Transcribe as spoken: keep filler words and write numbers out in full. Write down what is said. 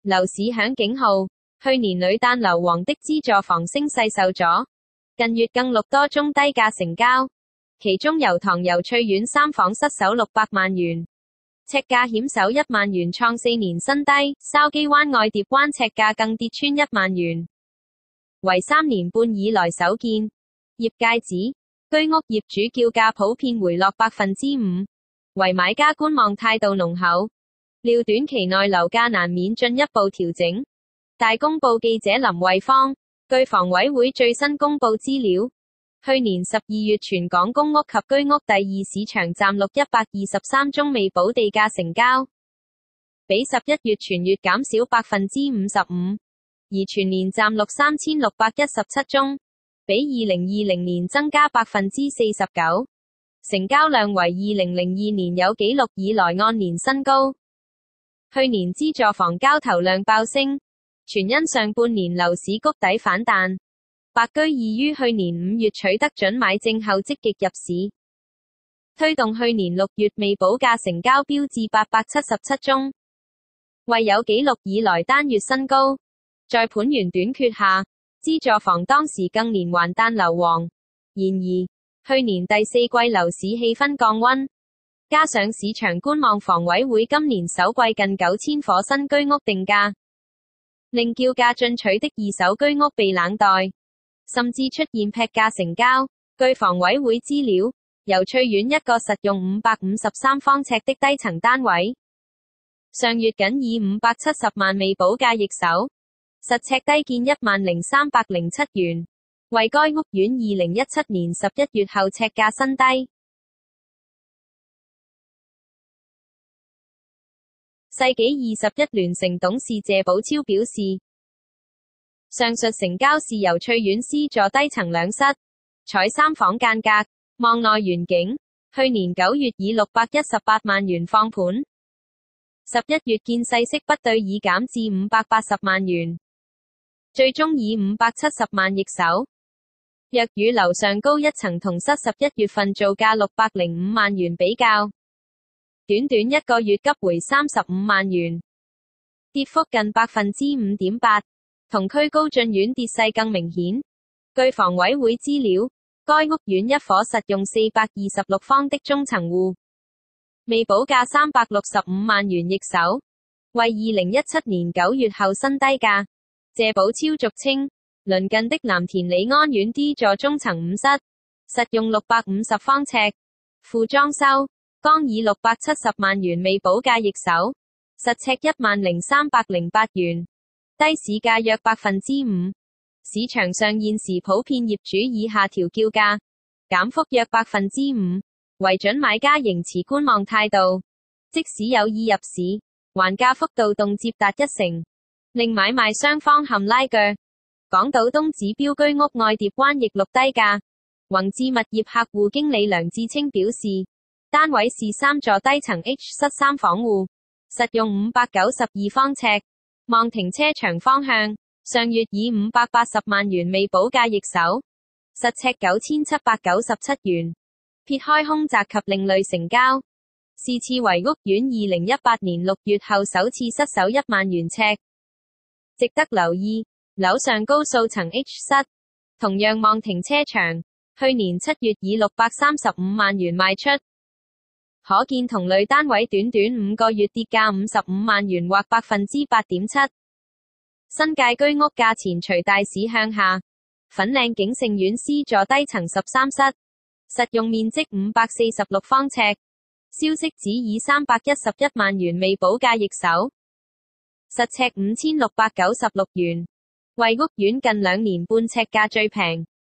樓市響警號，去年女單樓王的資助房升勢受阻，近月更錄多宗低價成交，其中油塘油翠苑三房失守六百萬元，尺價險守一萬元創四年新低，筲箕灣愛蝶灣尺價更跌穿一萬元，為三年半以來首見。業界指，居屋業主叫價普遍回落百分之五，為買家觀望態度濃厚，料短期內樓價難免進一步調整。大公報記者林慧芳，據房委會最新公布資料，去年十二月全港公屋及居屋第二市場暫錄一百二十三宗未補地價成交，比十一月全月減少百分之五十五，而全年暫錄三千六百一十七宗，比二零二零年增加百分之四十九，成交量為二零零二年有紀錄以來按年新高。去年資助房交投量爆升，全因上半年樓市谷底反彈。白居易於去年五月取得准買證後積極入市，推動去年六月未補價成交飆至八百七十七宗，為有紀錄以來單月新高。在盤源短缺下，資助房當時更連環彈樓王。然而，去年第四季樓市氣氛降溫，加上市場觀望房委會今年首季近九千伙新居屋定價，令叫價進取的二手居屋被冷待，甚至出現劈價成交。據房委會資料，油翠苑一個實用五百五十三方尺的低層單位，上月僅以五百七十萬未補價易手，實尺低見一萬零三百零七元，為該屋苑二零一七年十一月後尺價新低。世紀二十一聯成董事謝寶超表示，上述成交是由翠苑 C 座低層兩室，採三房間隔，望內園景，去年九月以六百一十八萬元放盤，十一月見勢色不對已減至五百八十萬元，最終以五百七十萬易手。若與樓上高一層同室十一月份造價六百零五萬元比較，短短一個月急回三十五萬元，跌幅近百分之五點八，同區高駿苑跌勢更明顯。據房委會資料，該屋苑一伙實用四百二十六方的中層戶，未補價三百六十五萬元易手，為二零一七年九月後新低價。謝寶超續稱，鄰近的藍田里安苑 D 座中層五室，實用六百五十方尺，附裝修，剛以六百七十萬元未補價易手，實尺一萬零三百零八元，低市價約百分之五。市場上現時普遍業主以下調叫價，減幅約百分之五，為準買家仍持觀望態度。即使有意入市，還價幅度動輒達一成，令買賣雙方陷拉鋸。港島東指標居屋愛蝶灣亦錄低價，宏志物業客戶經理梁志清表示，單位是三座低層 H 室三房戶，實用五百九十二方尺，望停車場方向，上月以五百八十萬元未補價易手，實尺九千七百九十七元，撇開空宅及另類成交，是次為屋苑二零一八年六月後首次失守一萬元尺。值得留意，樓上高數層 H 室，同樣望停車場，去年七月以六百三十五萬元賣出，可見同類單位短短五個月跌價五十五萬元或百分之八點七。新界居屋價錢隨大市向下，粉嶺景盛苑 C 座低層十三室，實用面積五百四十六方尺，消息指以三百一十一萬元未補價易手，實尺五千六百九十六元，為屋苑近兩年半尺價最平。